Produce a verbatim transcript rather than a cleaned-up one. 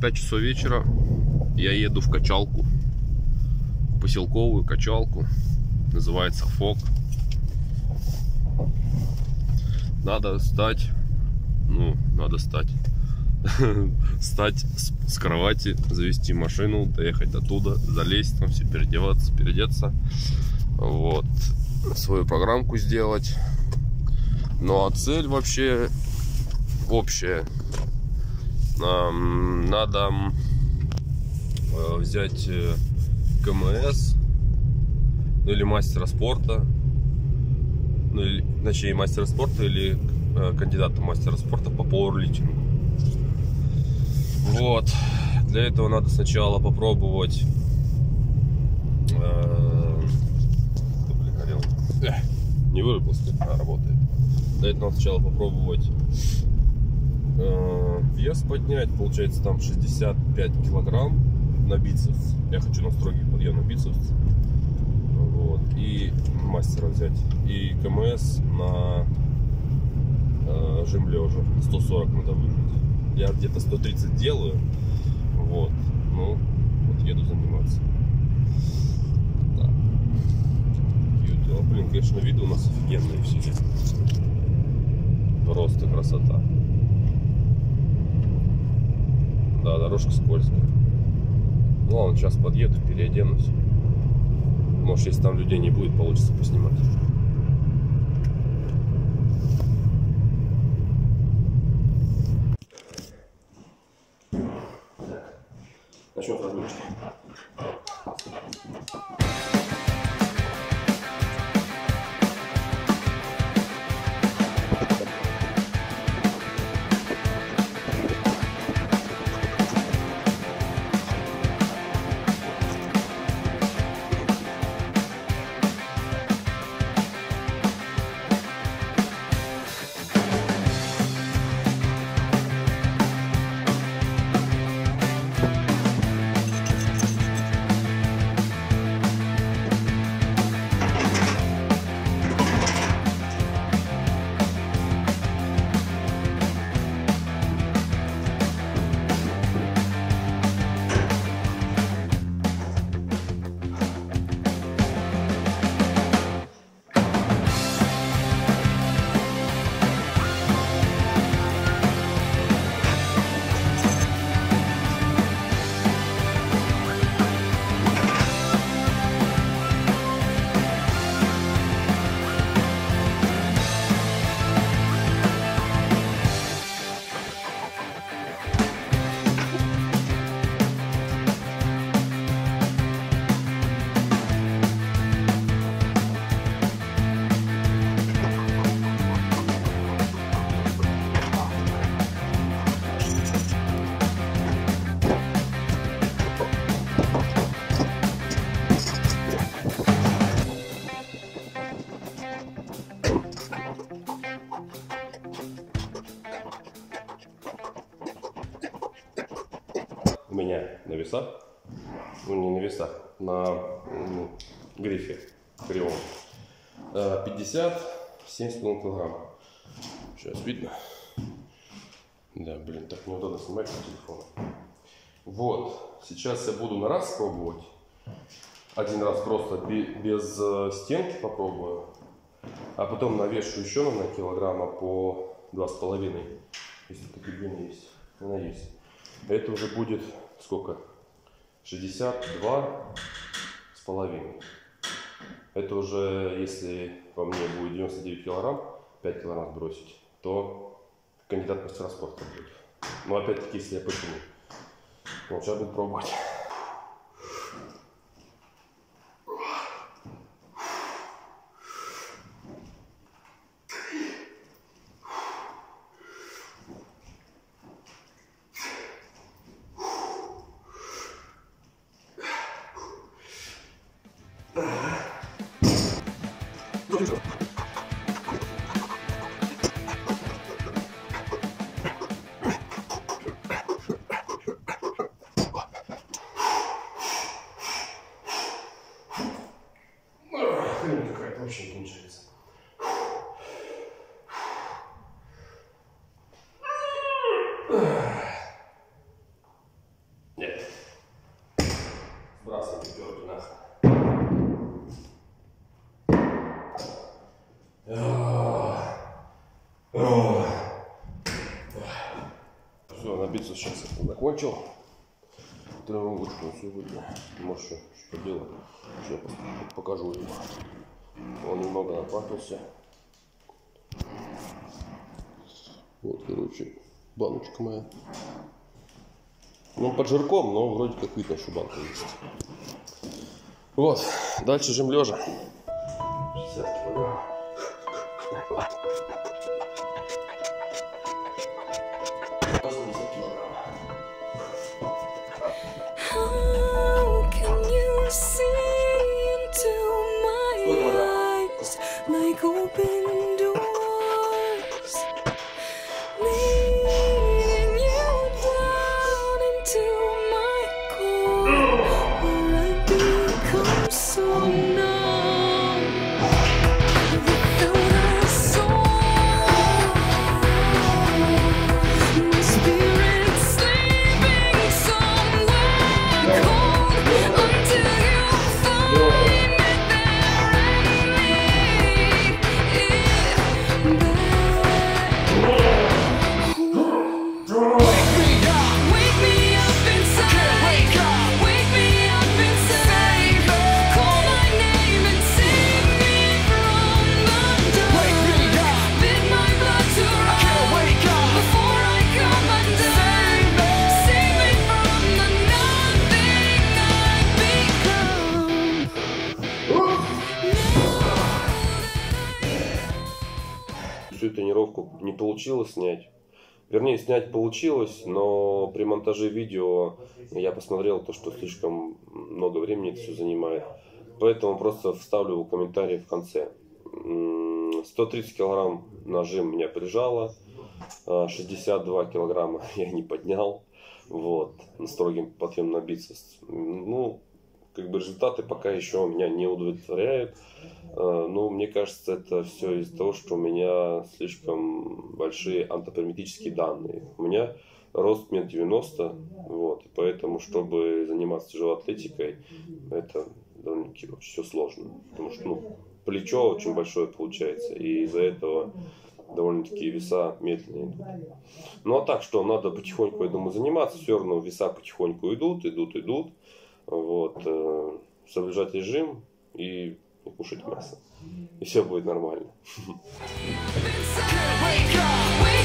пять часов вечера. Я еду в качалку, в поселковую качалку. Называется Фок. Надо встать. Ну, надо встать. Встать с кровати, завести машину, доехать оттуда, залезть, там все переодеваться, переодеться. Вот. Свою программку сделать. Ну а цель вообще общая. Нам надо взять КМС, ну или мастера спорта, ну или, точнее, мастера спорта или кандидата в мастера спорта по пауэрлифтингу. Вот. Для этого надо сначала попробовать. Э, блин, горел. Не вырубился, а работает. Для этого надо сначала попробовать э, вес поднять. Получается там шестьдесят пять килограмм на бицепс. Я хочу на строгий подъем на бицепс. Вот. И мастера взять. И КМС на э, жим лежа. сто сорок надо выжить. Я где-то сто тридцать делаю. Вот. Ну, вот еду заниматься. Да. Дела. Блин, конечно, виды у нас офигенные все. Просто красота. Да, дорожка скользкая. Ну ладно, сейчас подъеду, переоденусь. Может, если там людей не будет, получится поснимать. Начнем с разминки. У меня на весах, ну не на весах, на ну, грифе кривом пятьдесят семь с половиной килограмм. Сейчас видно? Да, блин, так неудобно снимать по телефону. Вот, сейчас я буду на раз пробовать. Один раз просто без стенки попробую, а потом навешу еще на килограмма по два с половиной, если такие длины есть. Она есть. Это уже будет сколько? шестьдесят два с половиной. Это уже, если во мне будет девяносто девять килограмм, пять килограмм бросить, то кандидат в мастера спорта будет. Но опять-таки, если я потяну. Вот, сейчас буду пробовать. Какая-то вообще кончается. Все, на бицепс сейчас закончил. Тренировочную сегодня. Может, еще что делать. Сейчас покажу его. Он немного напакался. Вот, короче, баночка моя. Ну, под жирком, но вроде как видно, что банка есть. Вот, дальше жим лежа. шестьдесят килограмм. восемьдесят килограмм. How can you see into my eyes like open doors, leading you down into my core, where I become so numb without a soul. My spirit sleeping somewhere cold until you find it there and lead it back. Wake me up inside. Wake up. Wake me up inside. Call my name and save me from the dark. Bid my blood to run before I come undone. Save me from the nothing I've become. Всю тренировку не получилось снять. Вернее, снять получилось, но при монтаже видео я посмотрел то, что слишком много времени это все занимает. Поэтому просто вставлю комментарий в конце. сто тридцать килограмм нажим меня прижало, шестьдесят два килограмма я не поднял. Вот, на строгим подъем на бицепс. Ну, как бы результаты пока еще меня не удовлетворяют. Но мне кажется, это все из-за того, что у меня слишком большие антропометрические данные. У меня рост метр девяносто, вот, и поэтому, чтобы заниматься тяжелой атлетикой, это довольно-таки все сложно. Потому что, ну, плечо очень большое получается, и из-за этого довольно-таки веса медленно идут. Ну а так что, надо потихоньку, я думаю, заниматься. Все равно веса потихоньку идут, идут, идут. Вот, э, соблюдать режим и кушать мясо. И все будет нормально. Wake up.